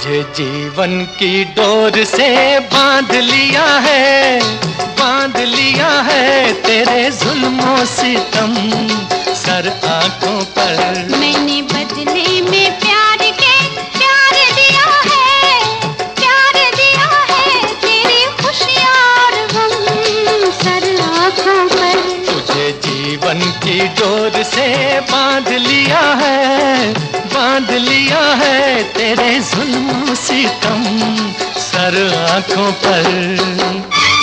तुझे जीवन की डोर से बांध लिया है तेरे जुल्मों सितम सर आंखों पर। मैंने बदले में प्यार दिया है तेरी खुशियाँ और गम सर आंखों पर। तुझे जीवन की डोर से बांध लिया है तेरे जुल्मों सितम सर आंखों पर।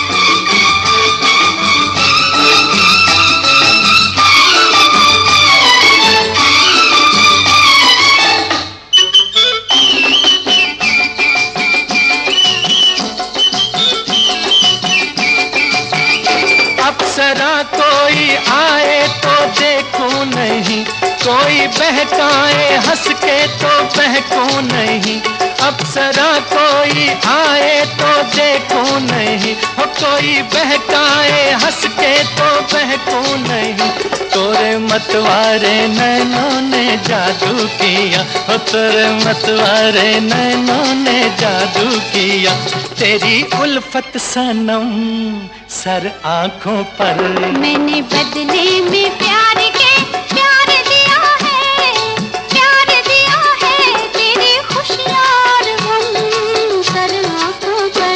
अप्सरा कोई आए तो देखूं नहीं, कोई बहकाए हंस के तो बहकूं नहीं। अप्सरा कोई आए तो देखूं नहीं, हो कोई बहकाए हंस के तो बहकूं नहीं। तोरे मतवारे नैनों ने जादू किया, हो तोरे मतवारे नैनों ने जादू किया। तेरी उल्फत सनम सर आंखों पर। मैंने बदले में प्यार दिया है तेरी खुशियाँ और गम सर आंखों पर।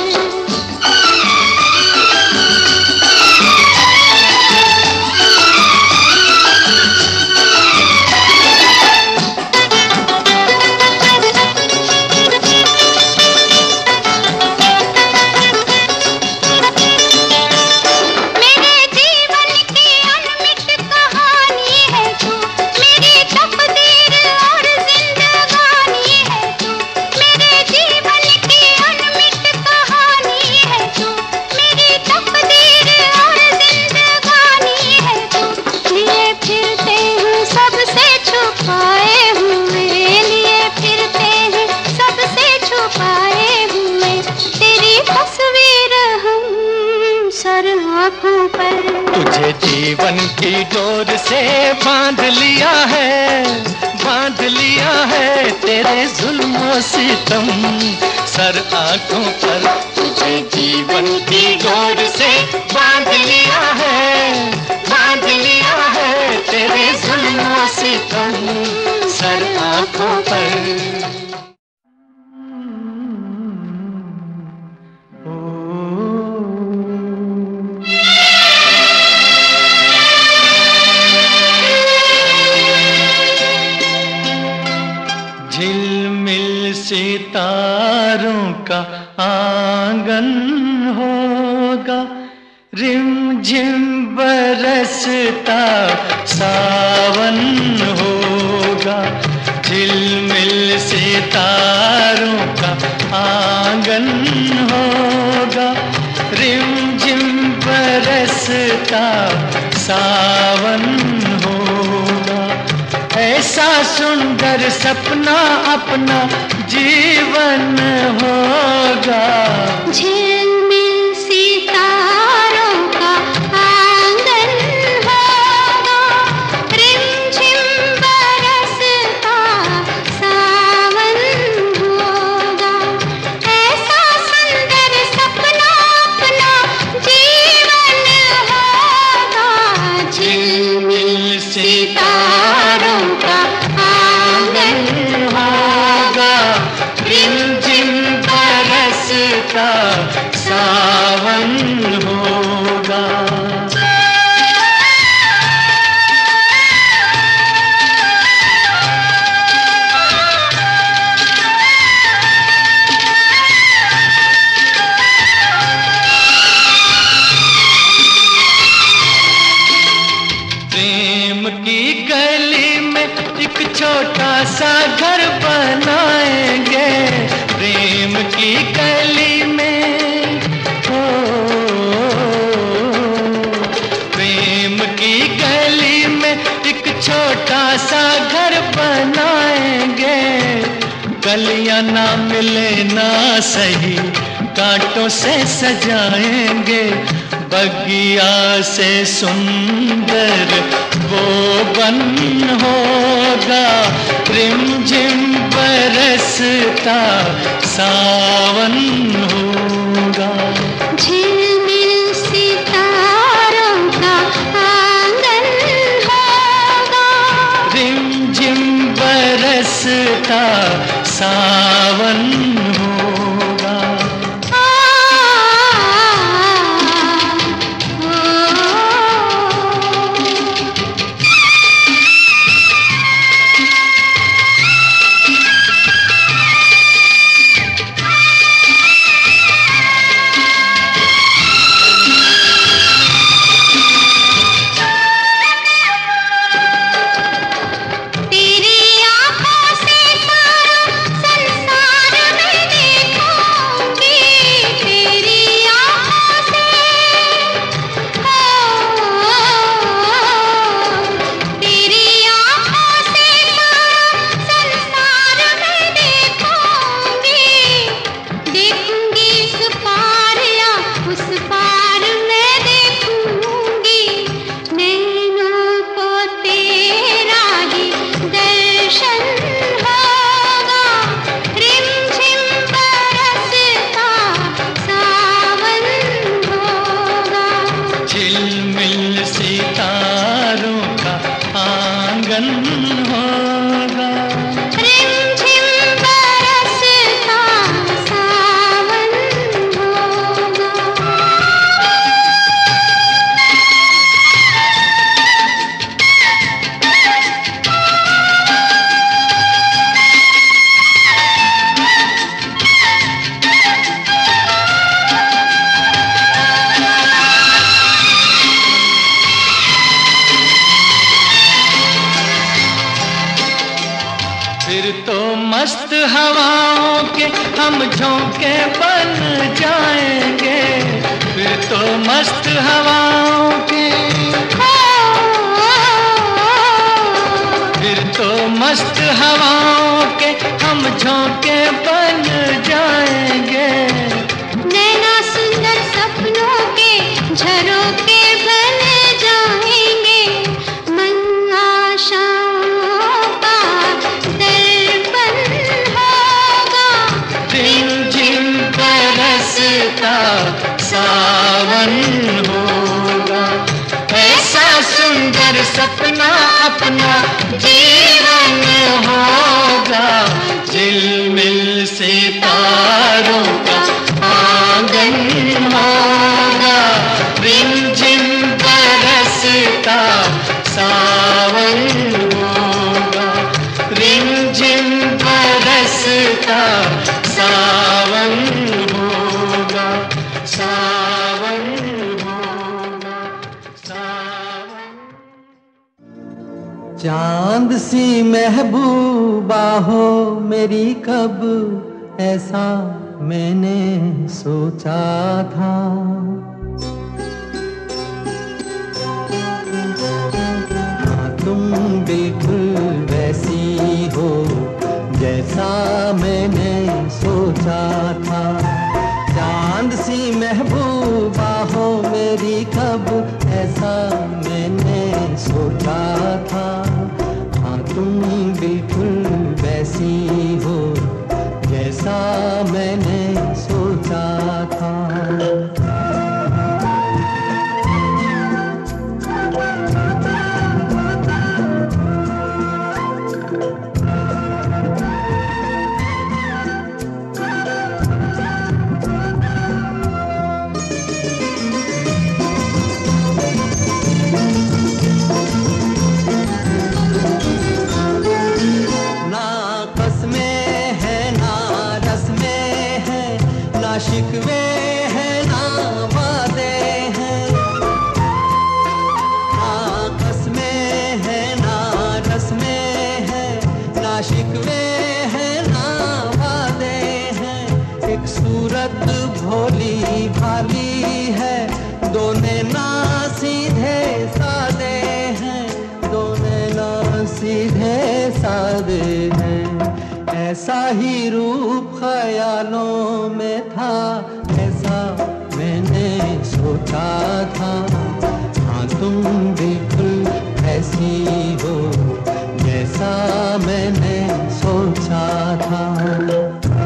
तुझे जीवन की डोर से बांध लिया है तेरे जुल्मों सितम सर आंखों पर। तुझे जीवन की डोर से बांध लिया है तेरे जुल्मों सितम सर आंखों पर। झिलमिल सितारों का आंगन होगा, रिमझिम बरसता सावन होगा। झिलमिल सितारों का आंगन होगा, रिमझिम बरसता सावन होगा। ऐसा सुंदर सपना अपना जीवन होगा। झिलमिल सितारों का आंगन होगा, रिमझिम बरसता सावन होगा। ऐसा सुंदर सपना अपना जीवन होगा। झिलमिल सितारों का आंगन होगा, रिमझिम बरसता सावन होगा। प्रेम की गली में एक छोटा सा घर बनाएंगे, प्रेम की गली में हो। प्रेम की गली में एक छोटा सा घर बनाएंगे। गलियां ना मिले ना सही, कांटों से सजाएंगे। बगिया से सुंदर वो बन होगा, रिमझिम बरसता बरसता सावन होगा। झिलमिल सितारों का आंगन होगा। रिमझिम बरसता सावन होगा। फिर तो मस्त हवाओं के हम झोंके बन जाएंगे। फिर तो मस्त हवाओं के, फिर तो मस्त हवाओं के हम झोंके बन जाएंगे। नैना सुंदर सपनों के झरोखे बन जाएंगे। मन आशाओं का दर्पण होगा। रिमझिम बरसता सावन होगा। ऐसा सुंदर सपना अपना जीवन होगा। झिलमिल सितारों का आंगन होगा। रिमझिम बरसता सावन होगा। रिमझिम बरसता सावन होगा। सावन होगा। सावन। चांद सी महबूबा हो मेरी, कब ऐसा मैंने सोचा था। हाँ, तुम बिल्कुल वैसी हो जैसा मैंने सोचा था। चांद सी महबूबा हो मेरी, कब ऐसा मैंने सोचा था। हाँ, तुम बिल्कुल वैसी हो जैसा मैंने सोचा था। शिकवे हैं ना वादे हैं। ना कसमें हैं ना रस्में हैं। ना शिकवे हैं ना वादे हैं। एक सूरत भोली भाली है, दोनों ना सीधे सादे हैं। दोनों ना सीधे सादे हैं। ऐसा ही रूप ख्यालों में था, ऐसा मैंने सोचा था। हाँ, तुम बिल्कुल ऐसी हो जैसा मैंने सोचा था।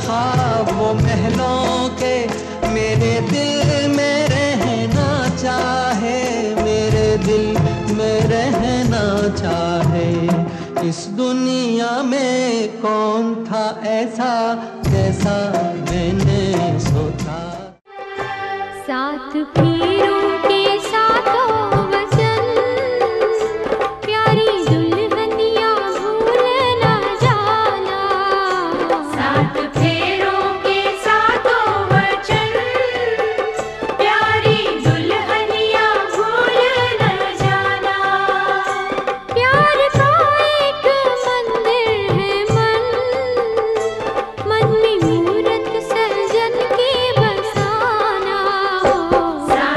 ख्वाब वो महलों के मेरे दिल में रहना चाहे, मेरे दिल में रहना चाहे। इस दुनिया में कौन था ऐसा जैसा मैंने सोचा। साथ फेरों के साथों वचन, प्यारी दुल्हनिया भूल न जाना। साथ फेरों के साथों वचन, प्यारी दुल्हनिया भूल न जाना। प्यार का एक मंदिर है मन, मन में मूरत सजन के बसाना। साथ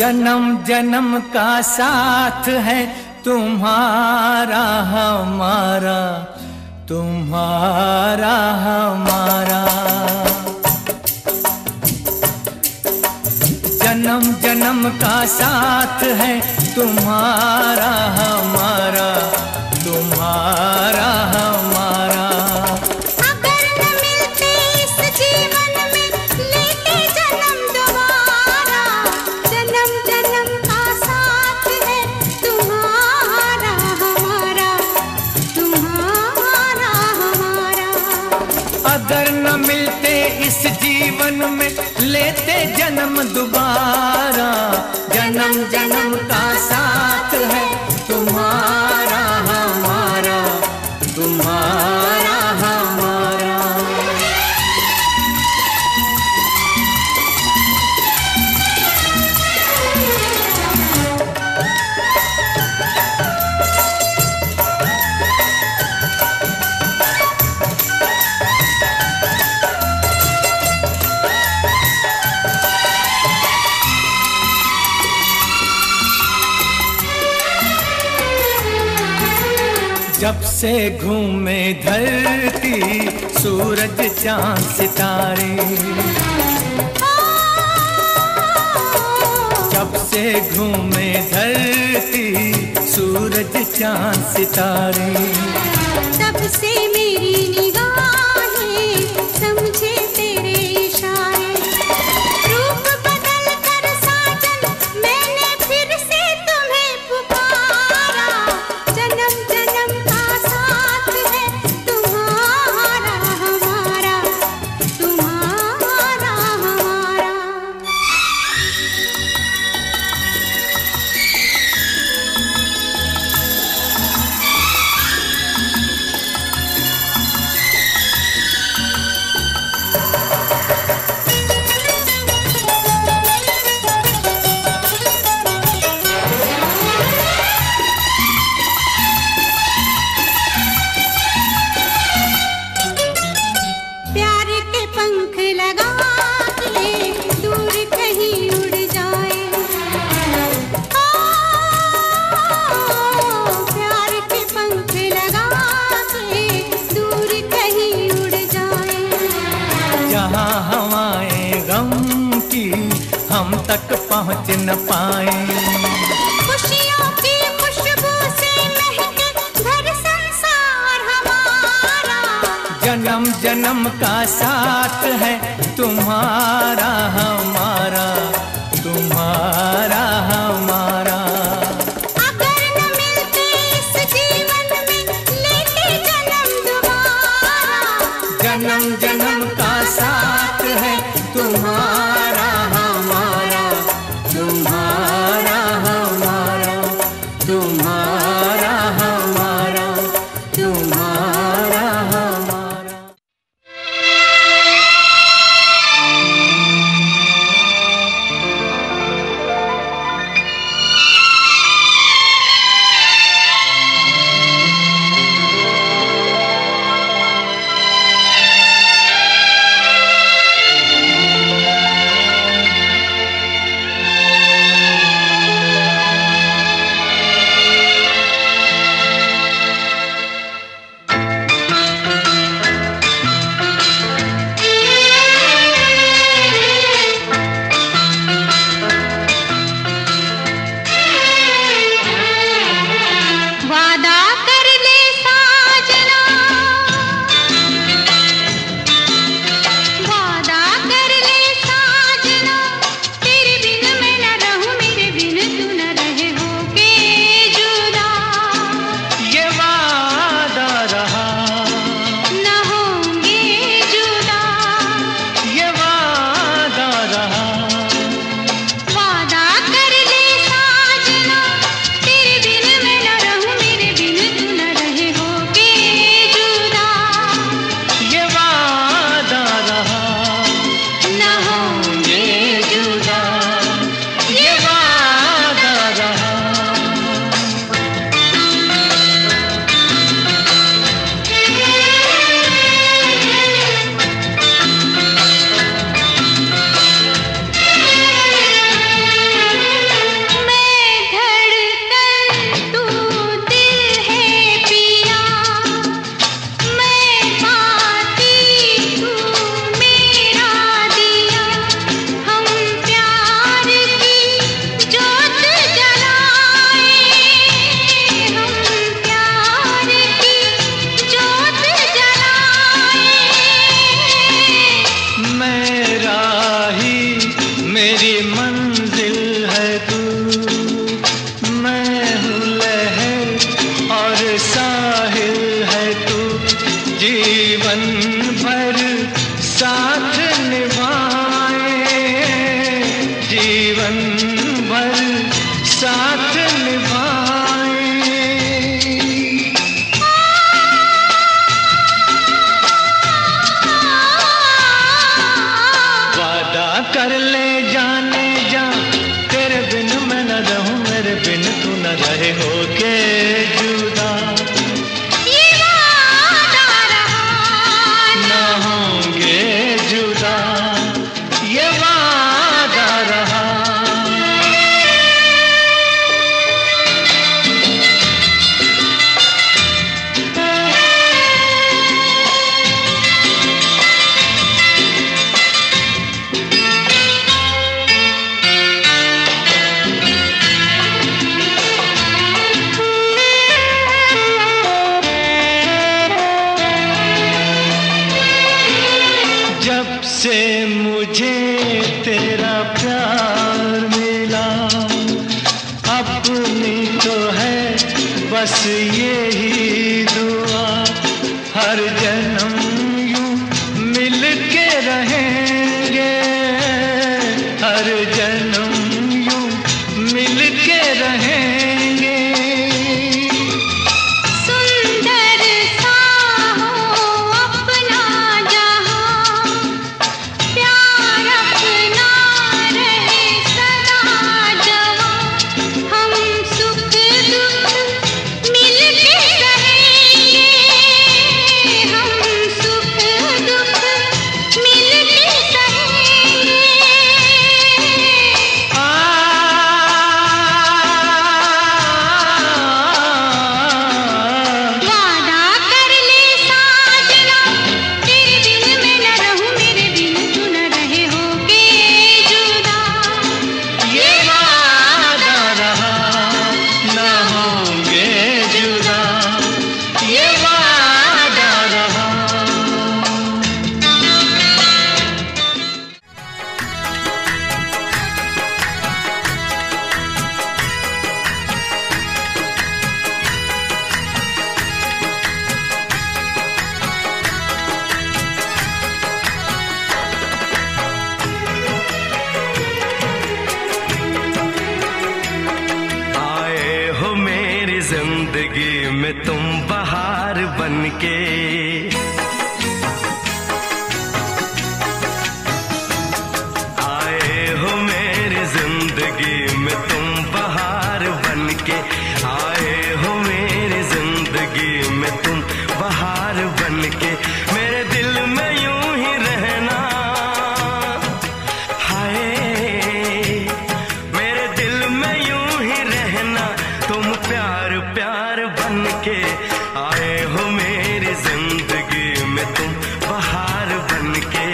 जन्म जन्म का साथ है तुम्हारा हमारा, तुम्हारा हमारा। जन्म जन्म का साथ है तुम्हारा हमारा, तुम्हारा हमारा। अगर न मिलते इस जीवन में लेते जन्म दोबारा, जन्म जन्म का साथ है तुम्हारा हमारा, तुम्हारा हमारा। अगर न मिलते इस जीवन में लेते जन्म दोबारा, जन्म जन्म का साथ है तुम्हारा हमारा, तुम्हारा हमारा। जब से घूमे धरती सूरज चांद सितारे, जब से घूमे धरती सूरज चांद सितारे, तब से मेरी निगाहें समझे तेरे इशारे। रूप बदल कर साजन मैंने फिर से तुम्हें पुकारा, जन्म जन्म का साथ है तुम्हारा हमारा, तुम्हारा हमारा। प्यार के पंख लगा के दूर कहीं उड़ जाए, प्यार के पंख लगा के दूर कहीं उड़ जाए। जहाँ हवाएं गम की हम तक पहुँच न पाए, खुशियों की खुशबू से महके घर संसार हमारा, जन्म जन्म का साथ है तुम्हारा हमारा, तुम्हारा हमारा। अगर न मिलते इस जीवन में लेते जन्म दोबारा, जन्म जन्म का साथ है तुम्हारा हमारा, तुम्हारा हमारा, तुम्हारा हमारा, तुम्हारा हमारा। से मुझे तेरा प्यार मिला, अपनी तो है बस यही दुआ, हर जन्म यूं मिल के रहेंगे, हर जन्म यूं मिल के रहेंगे। जिंदगी में तुम बहार बनके, आए हो मेरी जिंदगी में तुम बहार बनके, आए हो मेरी जिंदगी में तुम बहार बनके, मेरे दिल में यूं ही रहना, हाय मेरे दिल में यूं ही रहना, तुम प्यार प्यार बनके, आए हो मेरी जिंदगी में तुम बहार बनके।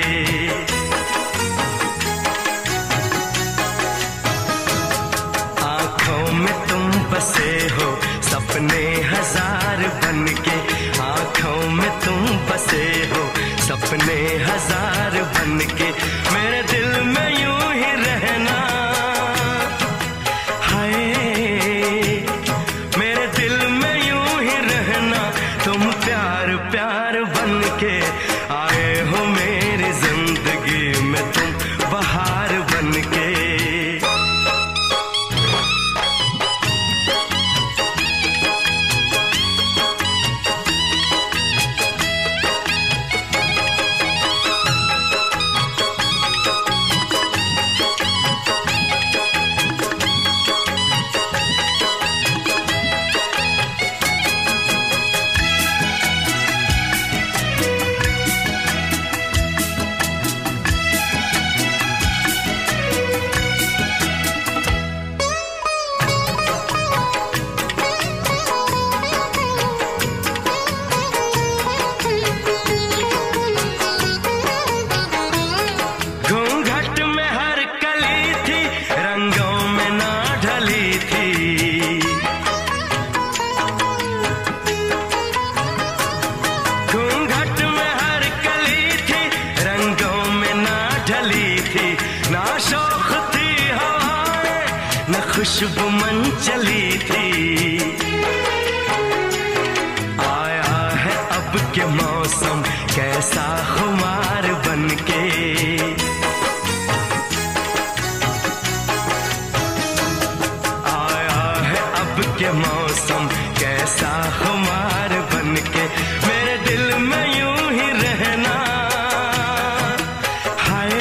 आंखों में तुम बसे हो सपने हजार बनके, आंखों में तुम बसे हो सपने हजार बनके, मेरे दिल में यूं ही रहना, हाय मेरे दिल में यूं ही रहना, तुम प्यार प्यार बनके, आए हो मेरी जिंदगी में तुम बहार बनके। खुशबू मन चली थी, आया है अब के मौसम कैसा खुमार बनके, आया है अब के मौसम कैसा खुमार बनके, मेरे दिल में यूं ही रहना, हाय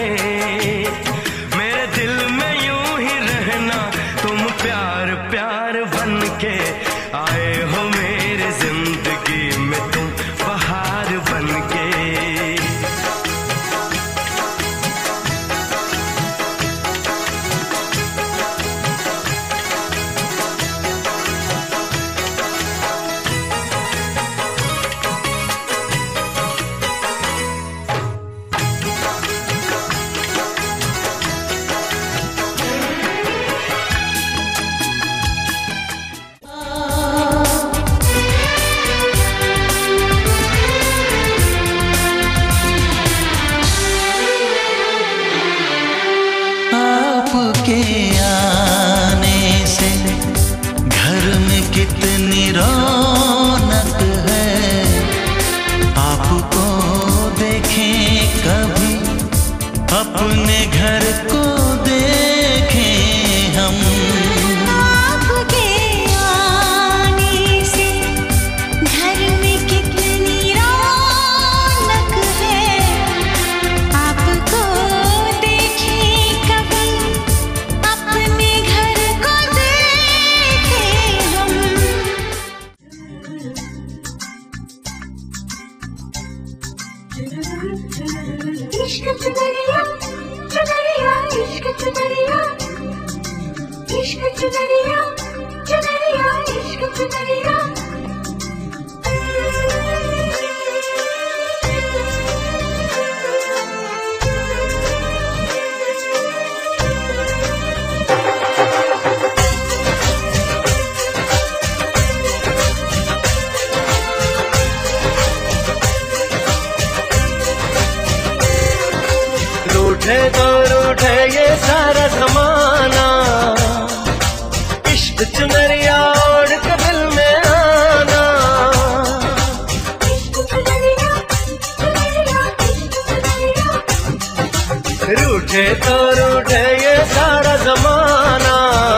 मेरे दिल में यूं ही रहना, तुम प्यार प्यार बनके, आए हो मेरी जिंदगी में तुम बहार बनके। इश्क चुनरिया चुनरिया इश्क चुनरिया इश्क चुनरिया चुनरिया इश्क चुनरिया रूठे तो रूठे ये सारा जमाना, इश्क चुनरिया ओढ़ के दिल में आना। रूठे तो रूठे ये सारा जमाना,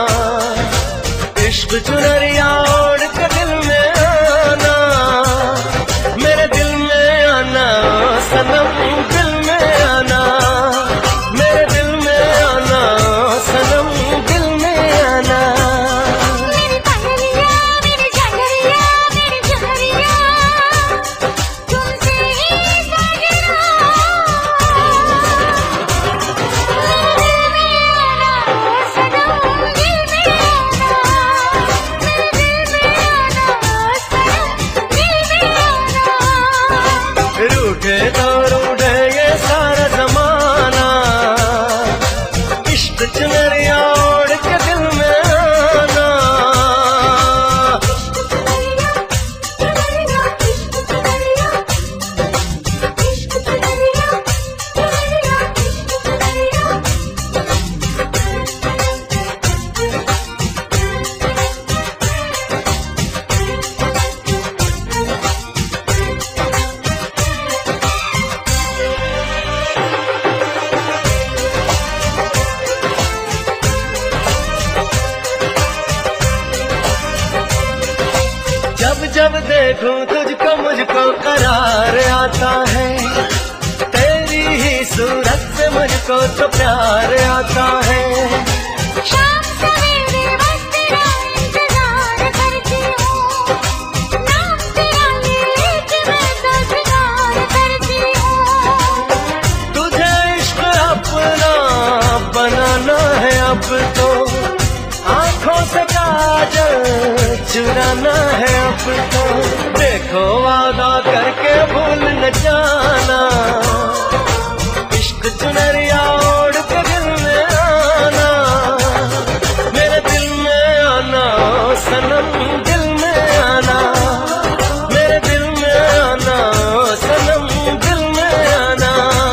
इश्क चुनरिया ओढ़ के दिल में आना। मेरे दिल में आना सनम, दिल में आना, मेरे दिल में आना सनम, दिल में आना। मेरी पहरिया मेरी जगरिया मेरी जगरिया तुमसे ही साजना दिल में आना सनम दिल में आना मेरे दिल में आना सनम दिल में आना। रूठे तो रूठे ये सारा जमाना, इश्क चुनरिया ओढ़ के दिल में आना। जब जब देखूं तुझको मुझको करार आता है, तेरी ही सूरत से मुझको तो प्यार आता है। शाम सवेरे बस तेरा इंतजार करती हूँ, नाम तेरा लेके मैं तो सिंगार करती हूँ। तुझे इश्क अपना बनाना है अब तो, आंखों से काजल चुराना है अब तो। देखो वादा करके भूल न जाना, इश्क चुनरिया ओढ़ के दिल में आना। मेरे दिल में आना सनम, दिल में आना, मेरे दिल में आना सनम, दिल में आना।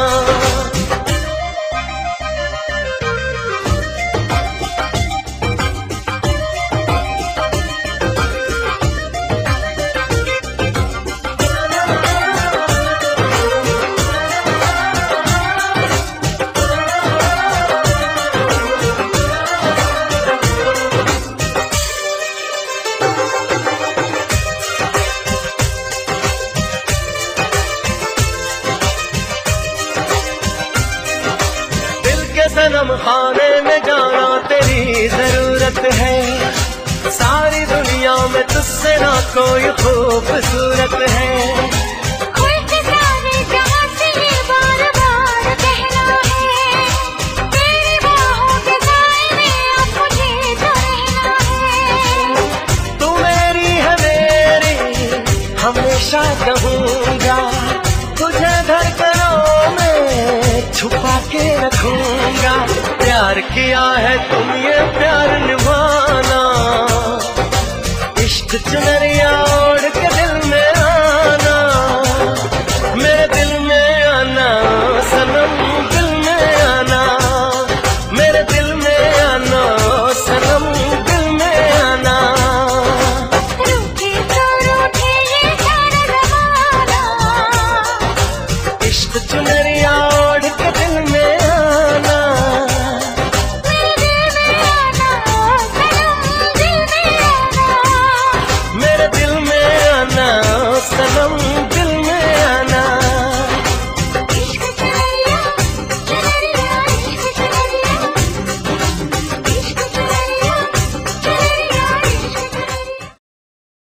सनम खाने में जाना तेरी जरूरत है, सारी दुनिया में तुझसे ना कोई खूबसूरत है। खुल के सारे जहां से ये बार बार कहना है, तेरी बाहों के साए में अब मुझे तो रहना है। तू मेरी है मेरी हमेशा कहूँगा, तुझे धड़कनों में छुपा के रखूंगा। प्यार किया है तुम ये प्यार निभाना, इश्क चुनरिया